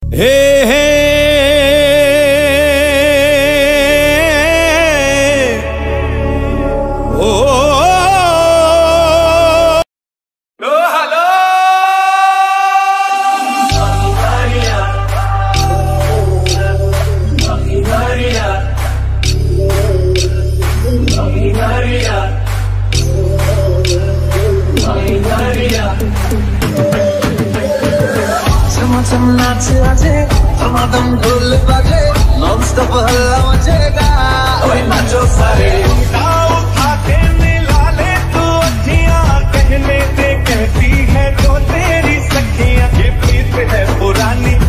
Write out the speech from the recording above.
हे हे ओ hello चम नाच आजे धमाधम ढोल बजे नॉन स्टॉप हल्ला मचेगा ओए नाचो सारे उठा के मिला ले तू अखियां कहने दे कहती है तो तेरी सखियां ये प्रीत है पुरानी